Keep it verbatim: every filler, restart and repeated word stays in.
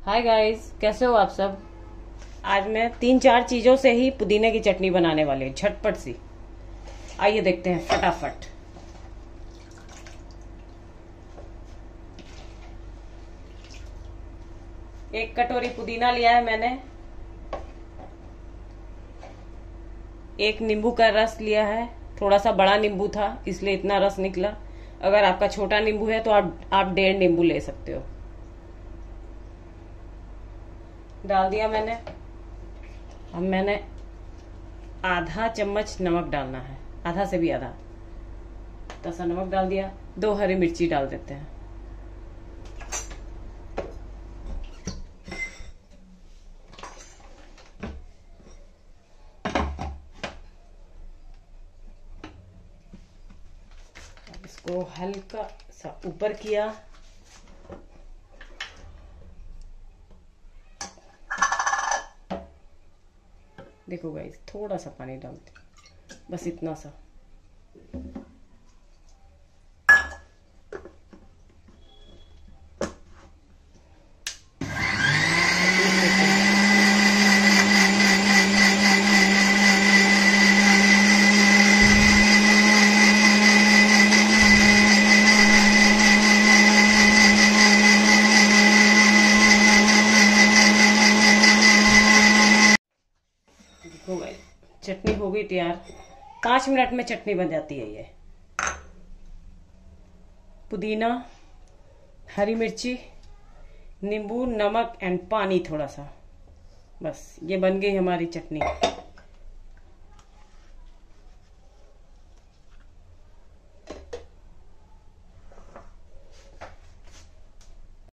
Hi guys, कैसे हो आप सब। आज मैं तीन चार चीजों से ही पुदीने की चटनी बनाने वाली हूँ, झटपट सी। आइए देखते हैं फटाफट। एक कटोरी पुदीना लिया है मैंने। एक नींबू का रस लिया है, थोड़ा सा बड़ा नींबू था इसलिए इतना रस निकला। अगर आपका छोटा नींबू है तो आप आप डेढ़ नींबू ले सकते हो। डाल दिया मैंने। अब मैंने आधा चम्मच नमक डालना है, आधा से भी आधा। तो सा नमक डाल दिया। दो हरी मिर्ची डाल देते हैं। इसको हल्का सा ऊपर किया। देखो गाइस, थोड़ा सा पानी डालते, बस इतना सा। हो गई चटनी, हो गई तैयार। पांच मिनट में चटनी बन जाती है। ये पुदीना, हरी मिर्ची, नींबू, नमक एंड पानी थोड़ा सा, बस ये बन गई हमारी चटनी।